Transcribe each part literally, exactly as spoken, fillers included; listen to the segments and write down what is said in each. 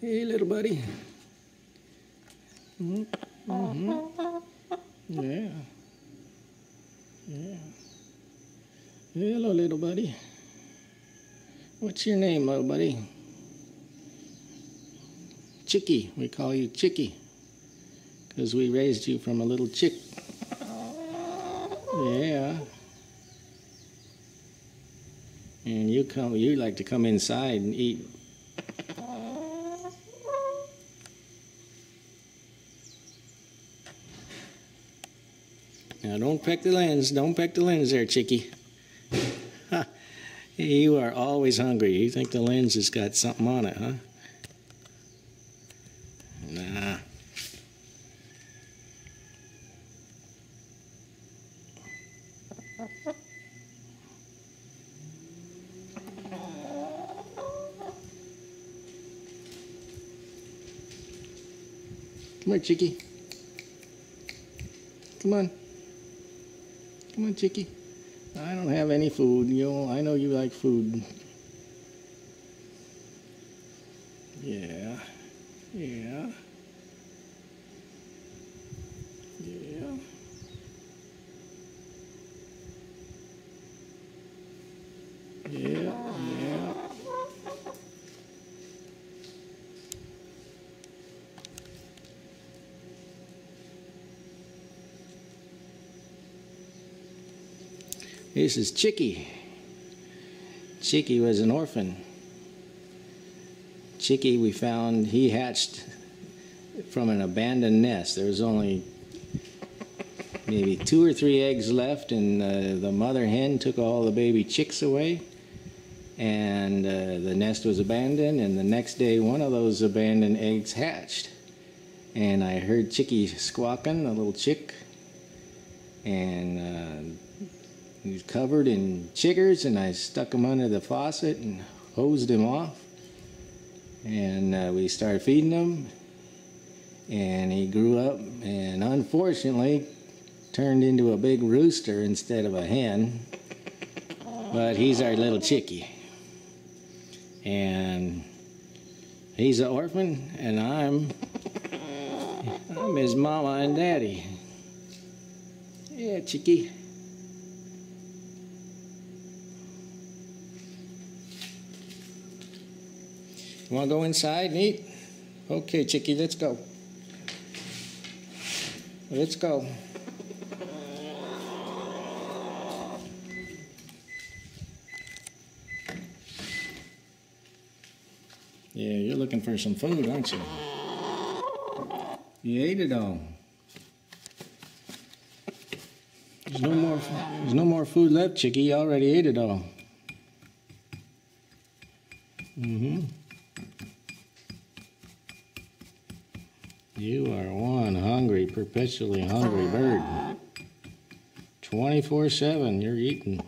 Hey, little buddy. Mm-hmm. Mm-hmm. Yeah. Yeah. Hello, little buddy. What's your name, little buddy? Chicky. We call you Chicky because we raised you from a little chick. Yeah. And you come. You like to come inside and eat. Now don't peck the lens. Don't peck the lens there, Chicky. You are always hungry. You think the lens has got something on it, huh? Nah. Come here, Chicky. Come on. Come on, Chicky. I don't have any food. You know, I know you like food. Yeah. Yeah. Yeah. Yeah. Yeah. This is Chicky. Chicky was an orphan. Chicky, we found, he hatched from an abandoned nest. There was only maybe two or three eggs left, and uh, the mother hen took all the baby chicks away, and uh, the nest was abandoned, and the next day one of those abandoned eggs hatched. And I heard Chicky squawking, a little chick, and uh, he was covered in chiggers, and I stuck him under the faucet and hosed him off. And uh, we started feeding him, and he grew up and unfortunately turned into a big rooster instead of a hen. But he's our little Chicky. And he's an orphan, and I'm, I'm his mama and daddy. Yeah, Chicky. You want to go inside and eat? Okay, Chicky, let's go. Let's go. Yeah, you're looking for some food, aren't you? You ate it all. There's no more, there's no more food left, Chicky. You already ate it all. Mm-hmm. You are one hungry, perpetually hungry bird. twenty-four seven, you're eating.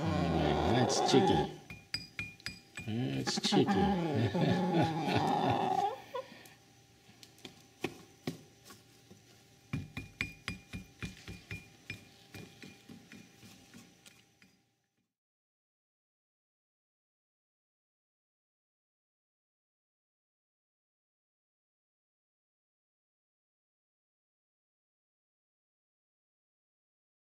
Anyway, that's Chicky. That's Chicky.